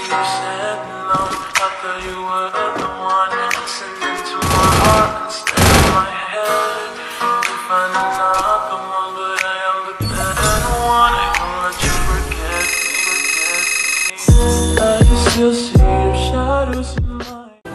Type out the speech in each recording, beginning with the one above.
you said no. I thought you were the one. Listening to my heart instead of my head. You find another one, but I am the better one. I won't let you forget me. I can still see your shadows in my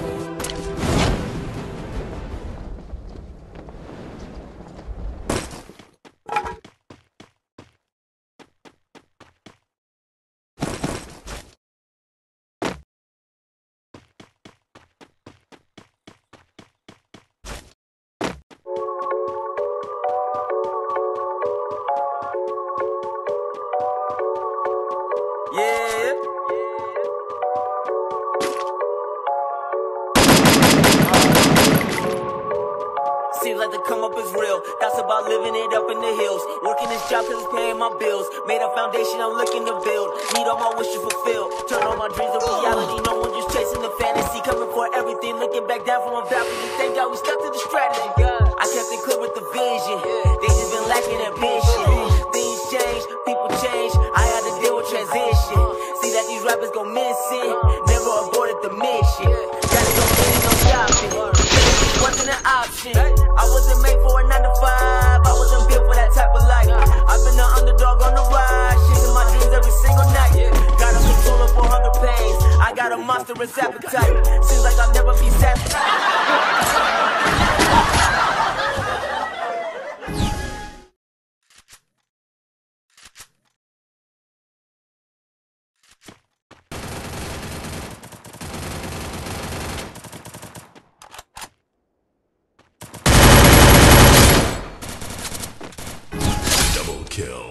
Seems like the come up is real. That's about living it up in the hills. Working this job cause it's paying my bills. Made a foundation I'm looking to build. Need all my wishes fulfilled. Turn all my dreams to reality. No one just chasing the fantasy. Coming for everything. Looking back down from a balcony. Thank God we stuck to the strategy. I kept it clear with the vision. They just been lacking ambition. Things change, people change. I had to deal with transition. See that these rappers go missing. Never aborted the mission. Gotta go get it, no stopping. Wasn't an option. I wasn't made for a 9 to 5. I wasn't built for that type of life. I've been the underdog on the rise, chasing my dreams every single night. Got a controller for hunger pains. I got a monstrous appetite. Seems like I'll never be satisfied. Kill.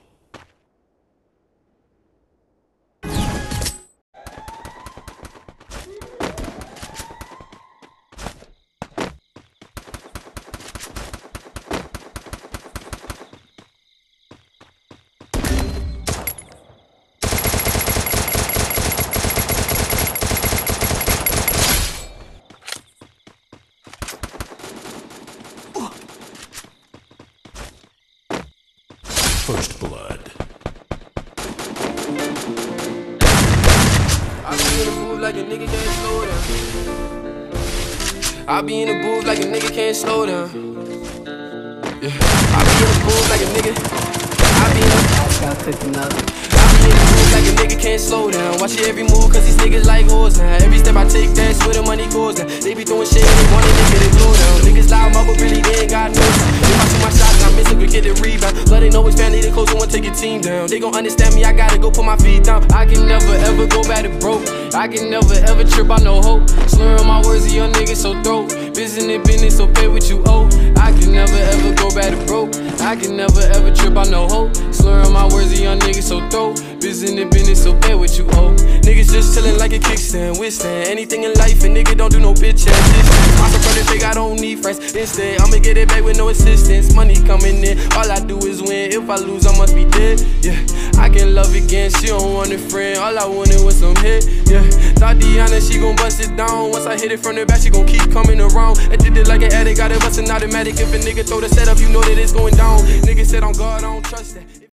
First blood. I be in the booth like a nigga can't slow down. I be in the booth like a nigga can't slow down. Yeah. I be in the booth like a nigga. I be in the booth like a nigga can't slow down. Watch your every move cause these niggas like hoes now. Every step I take, that's where the money goes now. They be throwing shit and they want a nigga to blow down. Niggas loud mouth but really they ain't got no. If I shoot my shots and I miss it, we get the rebound. But they know it's family, they close and want to take your team down. They gon' understand me, I gotta go put my feet down. I can never ever go back to broke. I can never ever trip out no hope. Slurring my words, a young nigga so dope. Business, so pay what you owe. I can never ever go back to broke. I can never ever trip out no hope. Slurring my words, a young nigga so dope. Business, so pay what you owe. Niggas just chillin' like a kickstand, withstand anything in life, and nigga don't do no bitch ass shit. My friend think I don't need friends. Instead, I'ma get it back with no assistance. Money coming in, all I do is win. If I lose, I must be dead. Yeah, I can love again. She don't want a friend. All I wanted was some hit. Yeah, thought Deanna, she gon' bust it down. Once I hit it from the back, she gon' keep coming around. I did it like an addict, got it bustin' automatic. If a nigga throw the setup, you know that it's going down. Nigga said on God, I don't trust that.